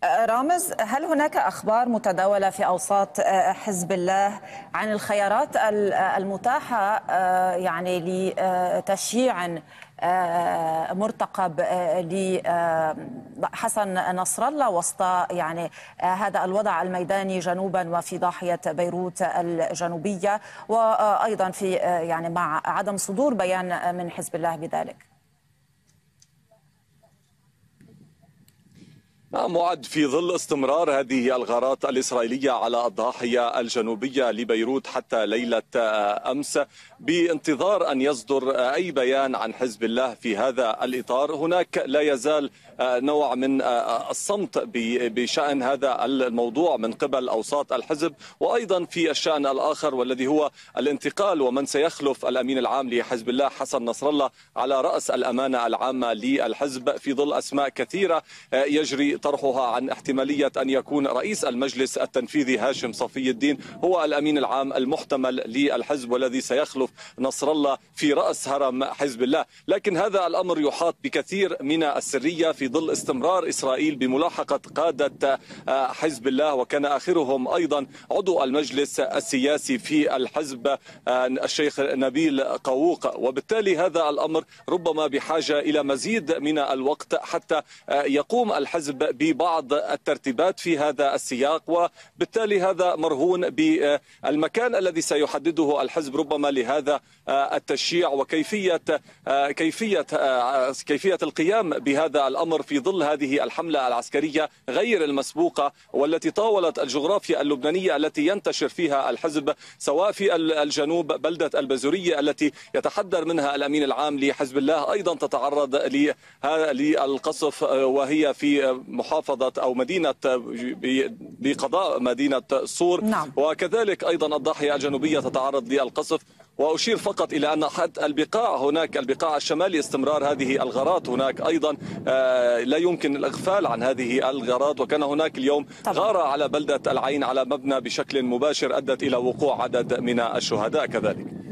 رامز، هل هناك أخبار متداولة في أوساط حزب الله عن الخيارات المتاحة يعني لتشييع مرتقب لحسن نصر الله وسط يعني هذا الوضع الميداني جنوبا وفي ضاحية بيروت الجنوبية، وأيضا في يعني مع عدم صدور بيان من حزب الله بذلك؟ معد في ظل استمرار هذه الغارات الإسرائيلية على الضاحية الجنوبية لبيروت حتى ليلة أمس، بانتظار أن يصدر أي بيان عن حزب الله في هذا الإطار. هناك لا يزال نوع من الصمت بشأن هذا الموضوع من قبل أوساط الحزب، وأيضا في الشأن الآخر والذي هو الانتقال ومن سيخلف الأمين العام لحزب الله حسن نصر الله على رأس الأمانة العامة للحزب، في ظل أسماء كثيرة يجري طرحها عن احتمالية أن يكون رئيس المجلس التنفيذي هاشم صفي الدين هو الأمين العام المحتمل للحزب والذي سيخلف نصر الله في رأس هرم حزب الله. لكن هذا الأمر يحاط بكثير من السرية في ظل استمرار إسرائيل بملاحقة قادة حزب الله، وكان آخرهم أيضا عضو المجلس السياسي في الحزب الشيخ نبيل قووق. وبالتالي هذا الأمر ربما بحاجة إلى مزيد من الوقت حتى يقوم الحزب ببعض الترتيبات في هذا السياق، وبالتالي هذا مرهون بالمكان الذي سيحدده الحزب ربما لهذا التشييع، وكيفية كيفية القيام بهذا الأمر في ظل هذه الحملة العسكرية غير المسبوقة والتي طاولت الجغرافيا اللبنانية التي ينتشر فيها الحزب، سواء في الجنوب بلدة البزورية التي يتحدر منها الأمين العام لحزب الله أيضا تتعرض للقصف، وهي في محافظة أو مدينة بقضاء مدينة صور. نعم. وكذلك أيضا الضاحية الجنوبية تتعرض للقصف. وأشير فقط إلى أن حتى البقاع هناك البقاع الشمالي استمرار هذه الغارات هناك أيضا لا يمكن الإغفال عن هذه الغارات، وكان هناك اليوم غارة على بلدة العين على مبنى بشكل مباشر أدت إلى وقوع عدد من الشهداء كذلك.